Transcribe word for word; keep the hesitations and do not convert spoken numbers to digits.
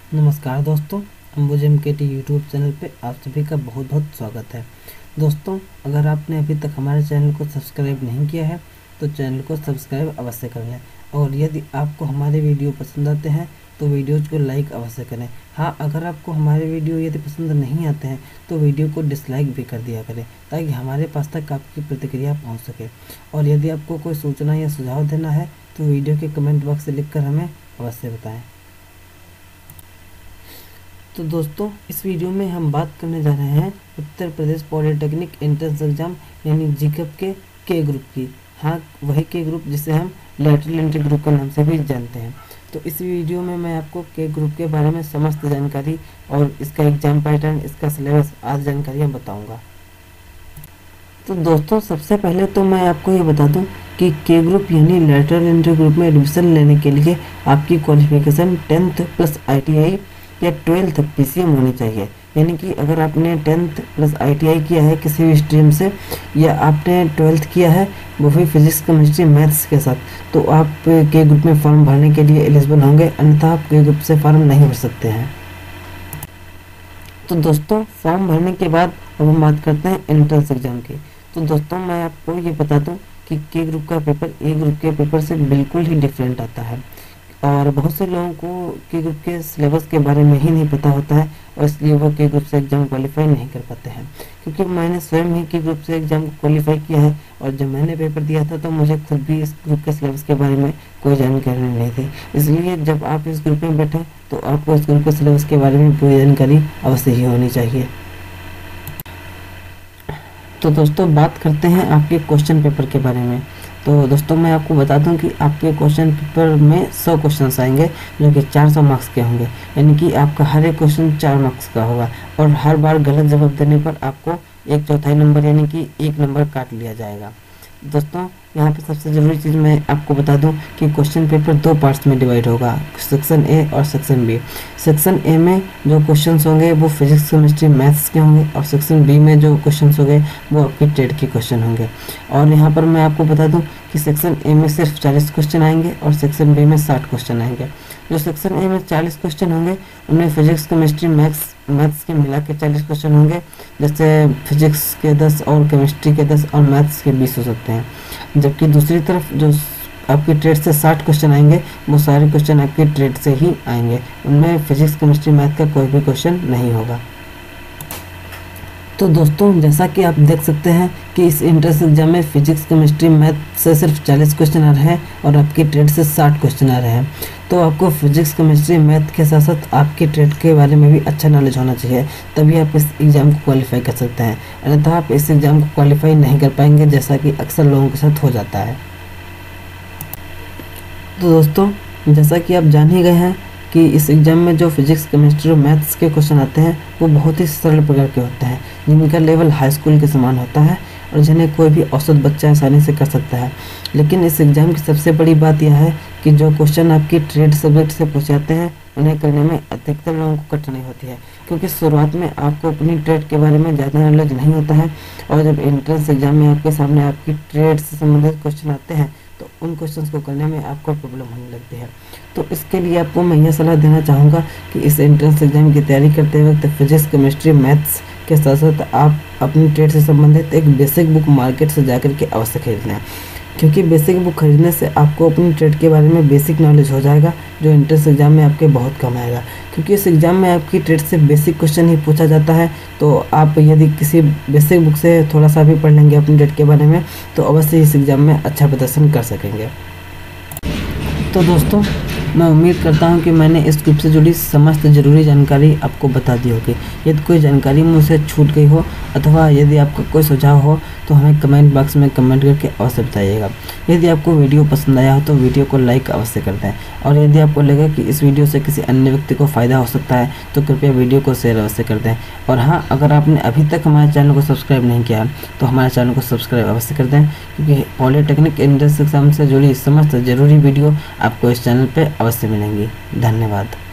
नमस्कार दोस्तों, अंबुजम के टी यूट्यूब चैनल पे आप सभी का बहुत बहुत स्वागत है। दोस्तों, अगर आपने अभी तक हमारे चैनल को सब्सक्राइब नहीं किया है तो चैनल को सब्सक्राइब अवश्य कर लें, और यदि आपको हमारे वीडियो पसंद आते हैं तो वीडियोज़ को लाइक अवश्य करें। हाँ, अगर आपको हमारे वीडियो यदि पसंद नहीं आते हैं तो वीडियो को डिसलाइक भी कर दिया करें, ताकि हमारे पास तक आपकी प्रतिक्रिया पहुँच सके। और यदि आपको कोई सूचना या सुझाव देना है तो वीडियो के कमेंट बॉक्स से लिख कर हमें अवश्य बताएँ। तो दोस्तों, इस वीडियो में हम बात करने जा रहे हैं Uttar Pradesh polytechnic entrance exam यानी जीकअप के के ग्रुप की। हाँ, वही के ग्रुप जिसे हम लैटरल एंट्री ग्रुप के नाम से भी जानते हैं। तो इस वीडियो में मैं आपको के ग्रुप के बारे में समस्त जानकारी और इसका एग्जाम पैटर्न, इसका सिलेबस आदि जानकारियाँ बताऊँगा। तो दोस्तों, सबसे पहले तो मैं आपको ये बता दूं कि के ग्रुप यानी लैटरल एंट्री ग्रुप में एडमिशन लेने के लिए आपकी क्वालिफिकेशन टेंथ प्लस आईटीआई या ट्वेल्थ पीसीएम होनी चाहिए। यानी कि अगर आपने टेंथ प्लस आईटीआई किया है किसी भी स्ट्रीम से, या आपने ट्वेल्थ किया है वो भी फिजिक्स केमिस्ट्री मैथ्स के साथ, तो आप के ग्रुप में फॉर्म भरने के लिए एलिजिबल होंगे, अन्यथा आप के ग्रुप से फॉर्म नहीं भर सकते हैं। तो दोस्तों, फॉर्म भरने के बाद अब हम बात करते हैं एंट्रेंस एग्जाम की। तो दोस्तों, मैं आपको ये बता दूं कि के ग्रुप का पेपर ए ग्रुप के पेपर से बिल्कुल ही डिफरेंट आता है, और बहुत से लोगों को के ग्रुप के सिलेबस के बारे में ही नहीं पता होता है, और इसलिए वो के ग्रुप से एग्ज़ाम क्वालिफाई नहीं कर पाते हैं। क्योंकि मैंने स्वयं ही के ग्रुप से एग्ज़ाम को क्वालिफाई किया है, और जब मैंने पेपर दिया था तो मुझे खुद भी इस ग्रुप के सिलेबस के बारे में कोई जानकारी नहीं थी। इसलिए जब आप इस ग्रुप में बैठें तो आपको इस ग्रुप के सिलेबस के बारे में पूरी जानकारी अवश्य ही होनी चाहिए। तो दोस्तों, बात करते हैं आपके क्वेश्चन पेपर के बारे में। तो दोस्तों, मैं आपको बता दूं कि आपके क्वेश्चन पेपर में सौ क्वेश्चंस आएंगे, जो कि चार सौ मार्क्स के होंगे। यानी कि आपका हर एक क्वेश्चन चार मार्क्स का होगा, और हर बार गलत जवाब देने पर आपको एक चौथाई नंबर यानी कि एक नंबर काट लिया जाएगा। दोस्तों, यहाँ पे सबसे ज़रूरी चीज़ मैं आपको बता दूं कि क्वेश्चन पेपर दो पार्ट्स में डिवाइड होगा, सेक्शन ए और सेक्शन बी। सेक्शन ए में जो क्वेश्चंस होंगे वो फिजिक्स केमिस्ट्री मैथ्स के होंगे, और सेक्शन बी में जो क्वेश्चंस होंगे वो आपके ट्रेड के क्वेश्चन होंगे। और यहाँ पर मैं आपको बता दूं कि सेक्शन ए में सिर्फ चालीस क्वेश्चन आएंगे और सेक्शन बी में साठ क्वेश्चन आएंगे। जो सेक्शन ए में चालीस क्वेश्चन होंगे उनमें फिजिक्स केमिस्ट्री मैथ्स मैथ्स के मिला के चालीस क्वेश्चन होंगे, जैसे फिजिक्स के दस और केमिस्ट्री के दस और मैथ्स के बीस हो सकते हैं। जबकि दूसरी तरफ जो आपके ट्रेड से साठ क्वेश्चन आएंगे वो सारे क्वेश्चन आपके ट्रेड से ही आएंगे, उनमें फिजिक्स केमिस्ट्री मैथ का कोई भी क्वेश्चन नहीं होगा। तो दोस्तों, जैसा कि आप देख सकते हैं कि इस एंट्रेंस एग्जाम में फिजिक्स केमिस्ट्री मैथ से सिर्फ चालीस क्वेश्चन आ रहे हैं और आपके ट्रेड से साठ क्वेश्चन आ रहे हैं। तो आपको फिजिक्स केमिस्ट्री मैथ के साथ साथ आपके ट्रेड के बारे में भी अच्छा नॉलेज होना चाहिए, तभी आप इस एग्ज़ाम को क्वालिफाई कर सकते हैं। अन्यथा आप इस एग्ज़ाम को क्वालिफाई नहीं कर पाएंगे, जैसा कि अक्सर लोगों के साथ हो जाता है। तो दोस्तों, जैसा कि आप जान ही गए हैं कि इस एग्ज़ाम में जो फिजिक्स केमिस्ट्री और मैथ्स के क्वेश्चन आते हैं वो बहुत ही सरल प्रकार के होते हैं, जिनका लेवल हाई स्कूल के समान होता है और जिन्हें कोई भी औसत बच्चा आसानी से कर सकता है। लेकिन इस एग्ज़ाम की सबसे बड़ी बात यह है कि जो क्वेश्चन आपकी ट्रेड सब्जेक्ट से पूछे जाते हैं उन्हें करने में अधिकतर लोगों को कठिनाई होती है, क्योंकि शुरुआत में आपको अपनी ट्रेड के बारे में ज़्यादा नॉलेज नहीं होता है, और जब एंट्रेंस एग्जाम में आपके सामने आपकी ट्रेड से संबंधित क्वेश्चन आते हैं तो उन क्वेश्चंस को करने में आपको प्रॉब्लम होने लगती है। तो इसके लिए आपको मैं यह सलाह देना चाहूँगा कि इस एंट्रेंस एग्जाम की तैयारी करते वक्त फिजिक्स केमिस्ट्री मैथ्स के साथ साथ आप अपनी ट्रेड से संबंधित एक बेसिक बुक मार्केट से जाकर के अवश्य खरीद लें, क्योंकि बेसिक बुक खरीदने से आपको अपनी ट्रेड के बारे में बेसिक नॉलेज हो जाएगा, जो एंट्रेंस एग्जाम में आपके बहुत कम आएगा। क्योंकि इस एग्ज़ाम में आपकी ट्रेड से बेसिक क्वेश्चन ही पूछा जाता है, तो आप यदि किसी बेसिक बुक से थोड़ा सा भी पढ़ लेंगे अपनी ट्रेड के बारे में तो अवश्य इस एग्ज़ाम में अच्छा प्रदर्शन कर सकेंगे। तो दोस्तों, मैं उम्मीद करता हूं कि मैंने इस ग्रुप से जुड़ी समस्त ज़रूरी जानकारी आपको बता दी होगी। यदि कोई जानकारी मुझसे छूट गई हो अथवा यदि आपका कोई सुझाव हो तो हमें कमेंट बॉक्स में कमेंट करके अवश्य बताइएगा। यदि आपको वीडियो पसंद आया हो तो वीडियो को लाइक अवश्य कर दें, और यदि आपको लगे कि इस वीडियो से किसी अन्य व्यक्ति को फ़ायदा हो सकता है तो कृपया वीडियो को शेयर अवश्य कर दें। और हाँ, अगर आपने अभी तक हमारे चैनल को सब्सक्राइब नहीं किया तो हमारे चैनल को सब्सक्राइब अवश्य कर दें, क्योंकि पॉलिटेक्निक एंट्रेंस एग्जाम से जुड़ी समस्त ज़रूरी वीडियो आपको इस चैनल पर अवश्य मिलेंगी। धन्यवाद।